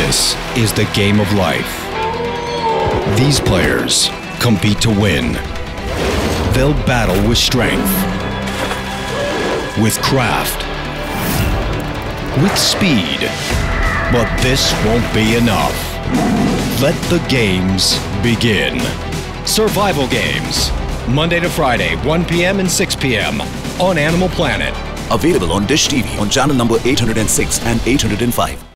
This is the game of life. These players compete to win. They'll battle with strength, with craft, with speed. But this won't be enough. Let the games begin. Survival Games. Monday to Friday, 1 p.m. and 6 p.m. on Animal Planet. Available on Dish TV on channel number 806 and 805.